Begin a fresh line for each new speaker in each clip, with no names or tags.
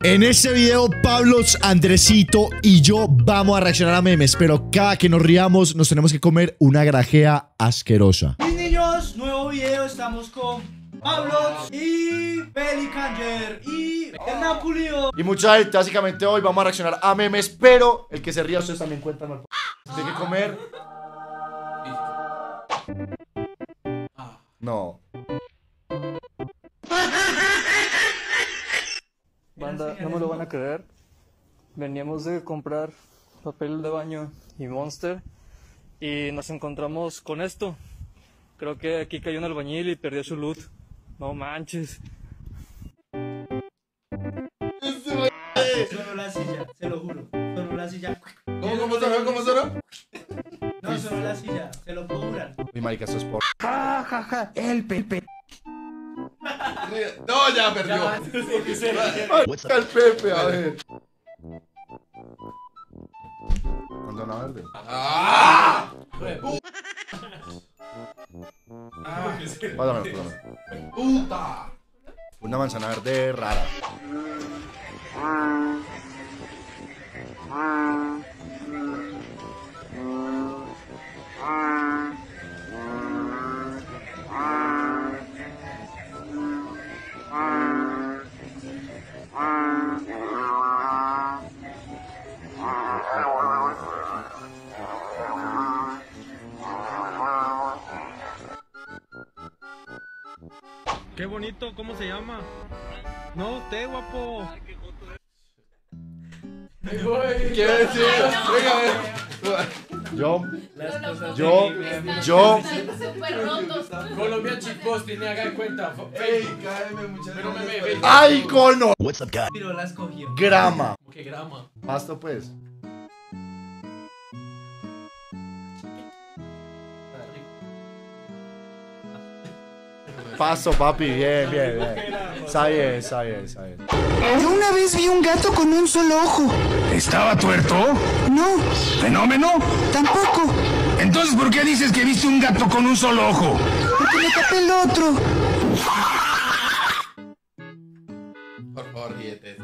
En este video, Pablos, Andresito y yo vamos a reaccionar a memes, pero cada que nos riamos nos tenemos que comer una grajea asquerosa.
Mis niños, nuevo video, estamos con Pablos y Pelicanger y Hernán Pulido.
Y mucha gente, básicamente hoy vamos a reaccionar a memes, pero el que se ría ustedes también cuentan. Tiene que comer. No.
Banda, no me lo van a creer. Veníamos de comprar papel de baño y Monster y nos encontramos con esto. Creo que aquí cayó un albañil y perdió su loot. No manches.
Sonó la silla, se lo juro. Sonó la silla.
¿Cómo sonó? ¿Cómo sonó?
No, sonó la silla, se lo puedo jurar.
Mi marica, esto es por.
El Pepe. No, ya perdió. El Pepe, a ver.
Manzana verde.
¡Ah!
Pásamelo.
¡Puta!
Una manzana verde rara.
Qué bonito, ¿cómo se llama? No, usted, guapo.
¿Qué decir? Venga,
Yo.
Súper rotos.
Colombia chicos, tiene haga de cuenta.
¡Ey, cáeme, muchachos!
Pero me
¡Ay, cono!
Pero la escogió.
Grama.
¿Qué grama?
Pasto, pues. Paso, papi, bien. Está bien.
Yo una vez vi un gato con un solo ojo.
¿Estaba tuerto?
No,
¿Fenómeno?
tampoco,
Entonces, ¿por qué dices que viste un gato con un solo ojo?
porque me tapé el otro.
Por favor, ríete.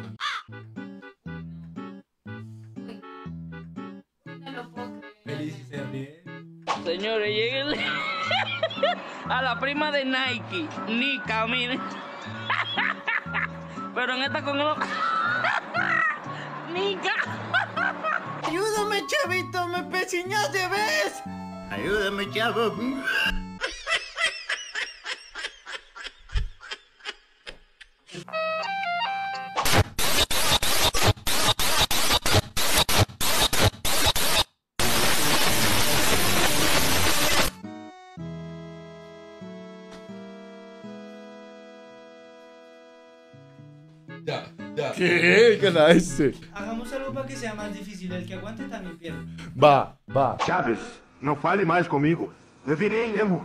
No lo puedo creer.
Feliz y se ríe.
Señores, lléguenle a la prima de Nike, Nika, miren. Pero en esta con el... Nika.
Ayúdame, chavito, me peciñaste, ¿ves?
Ayúdame, chavo.
Ya.
¿Qué? ¿Qué era ese?
Hagamos algo para que sea más difícil. El que aguante también pierde.
Va.
Chaves, no fale mais comigo. Eu virei emo.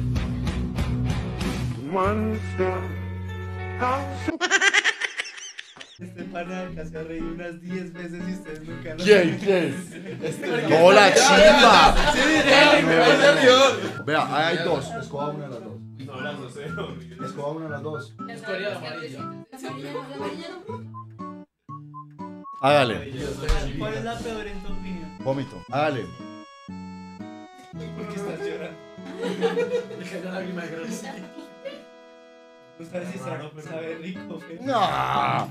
Este pana acá se ha reído unas 10 veces y ustedes nunca lo
¿Quién? No, la chimba.
Sí, ahí se rió.
Vea, hay dos. Escoja una de las dos.
No, las dos,
Escoja una de las dos.
Escoria de amarilla.
Hágale.
¿Cuál es la peor en tu opinión?
Vómito. Hágale.
¿Por qué estás llorando?
Me cayó la lágrima de gracia.
No sabes si sabe rico, fe.
No.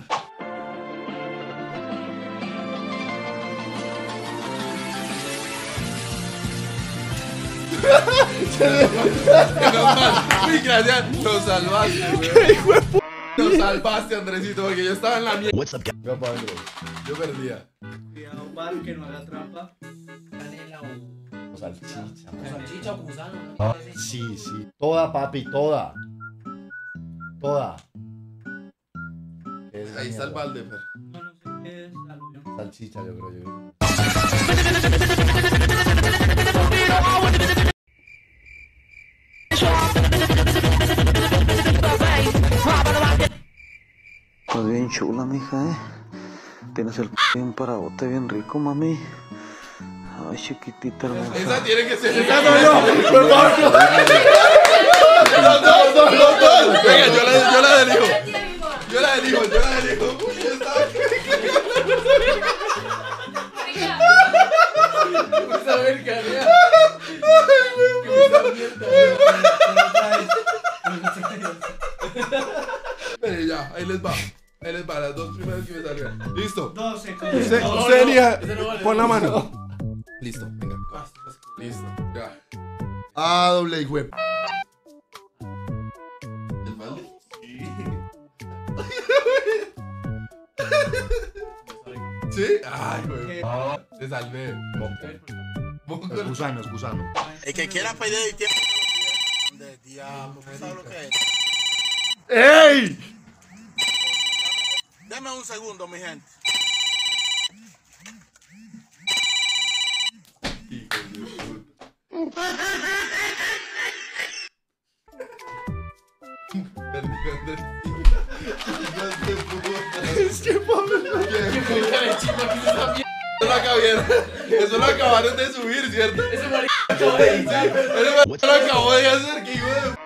Menos mal. Uy, gracias. Lo salvaste, güey. Lo salvaste, Andresito, porque yo estaba en la mierda.
Vea para adentro.
Yo perdía.
Cuidado, Bar, que no haga trampa.
Canela o
Salchicha.
salchicha o gusano, ¿no?
Sí. Toda, papi, toda.
Ahí está el balde, Fer.
No sé qué es aluvión.
Salchicha, yo creo.
Estás bien chula, mija, Tienes el bien parabote bien rico, mami. Ay, chiquitita hermosa.
Esa tiene que ser.
¡No! ¡Por favor!
Los dos. Venga, yo la delijo. Yo la delijo. Uy, está. las dos primeras que me salgan. Listo.
12.
Usted venía. Pon la mano.
Listo, venga. Listo, ya.
Ah, doble y web.
¿El balde? ¿Sí? Ay, güey. Te salvé.
Es gusano, es gusano.
El que quiera pedir tiempo de diablo, ¿sabes lo que es?
¡Ey!
Deme un segundo, mi gente.
Es que Pablo.
Eso lo acabaron de subir, ¿cierto? Ese marica lo acabó de hacer, que hijo de...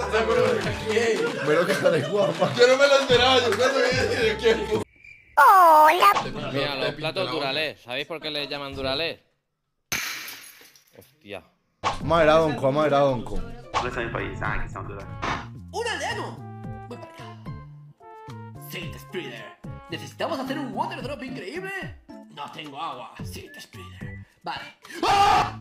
Pero cara de guapa.
Yo no me lo esperaba, yo cuando vi que...
Hola. Mira, los platos Duralés. ¿Sabéis por qué les llaman Duralés? Hostia.
Vamos a ver a Donko, vamos a ver a Donko.
¡Un aldeano! Voy para allá. Seed Spreader. ¿Necesitamos hacer un water drop increíble? No tengo agua. Seed Spreader. Vale. ¡Ah!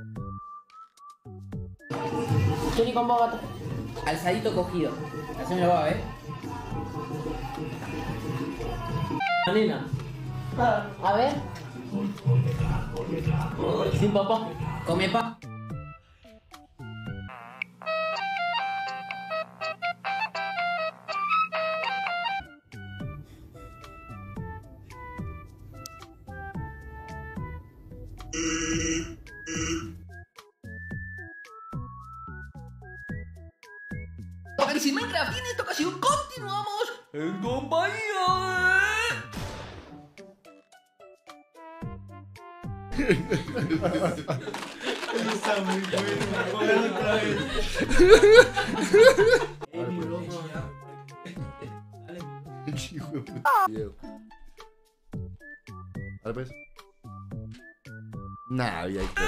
Kenny con Bogotá. Alzadito cogido. Así me lo va a ver. Nena. A ver. Sin papá. Come pa.
A ver si Minecraft, y en esta ocasión continuamos en compañía
Está muy bueno. Otra vez.
Dale pues. Nah, ya hay que...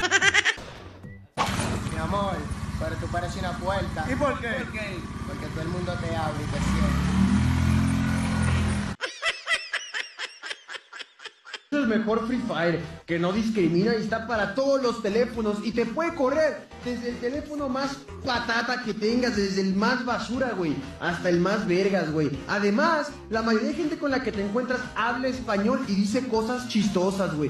Mi amor, pero tú pareces una puerta.
¿Y por qué?
Porque todo el mundo te habla y te siente.
Es el mejor Free Fire, que no discrimina y está para todos los teléfonos y te puede correr desde el teléfono más patata que tengas, desde el más basura, güey, hasta el más vergas, güey. Además, la mayoría de gente con la que te encuentras habla español y dice cosas chistosas, güey.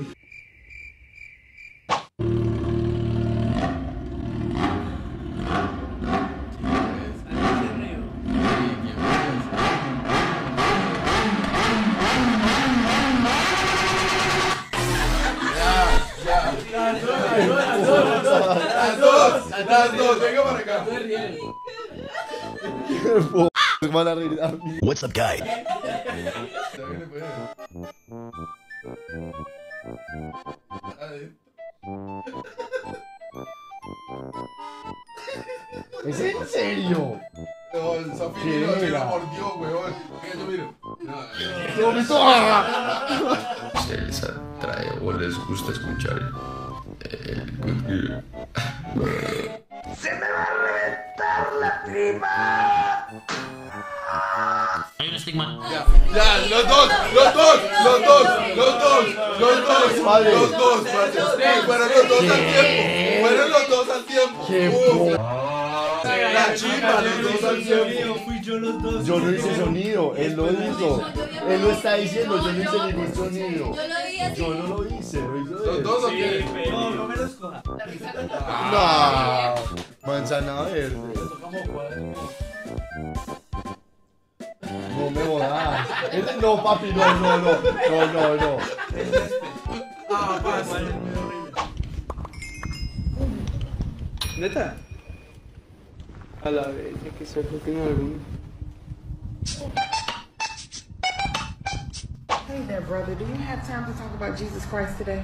Las dos, venga para acá.
Van a reír a mí.
What's up, guy?
¿Es en serio?
No, el Sofi lo mordió, weón. Yo miro.
Les atrae o les gusta escuchar
¡Se me va a reventar la prima!
Hay un estigma.
Ya, los dos. Fueron los dos al tiempo. La chimba, los dos al tiempo.
Fui yo los dos.
Yo no hice sonido, él lo hizo. Él lo está diciendo, yo no hice ningún sonido.
Yo lo vi así.
Yo no lo hice, lo hizo él.
¿Los dos o qué?
No me los coja.
No, manzana verde. No me jodas. No, papi, no.
Ah, pasa.
¿Neta? A la vez, que se fue en alguno.
Hey there, brother. Do you have time to talk about Jesus Christ today?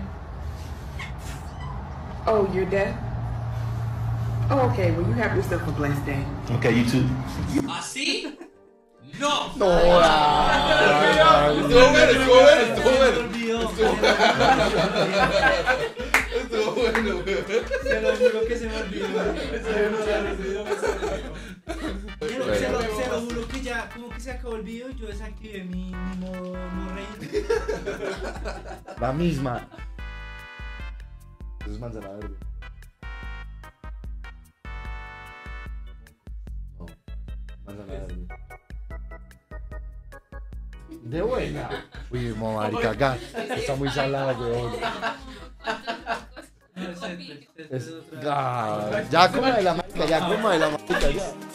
Oh, you're dead? Oh, okay. Well, you have yourself a blessed day.
Okay, you too.
¿Así? ¡No!
No,
Estuvo bueno,
Se lo juro que se me olvidó. Se lo juro que ya, como que se acabó el video y yo desactivé mi modo reír.
La misma. Eso es manzana verde. No, manzana verde. De buena. Uy, marica, acá está muy salada, weón. Ya coma de la marica, ya.